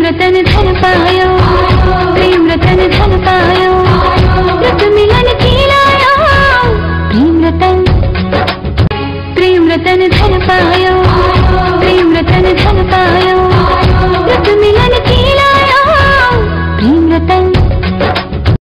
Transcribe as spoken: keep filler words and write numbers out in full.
रतन धन पायो, प्रेम रतन धन पायो, रत मिलन की लायो, प्रेम रतन, प्रेम रतन धन पायो, प्रेम रतन धन पायो।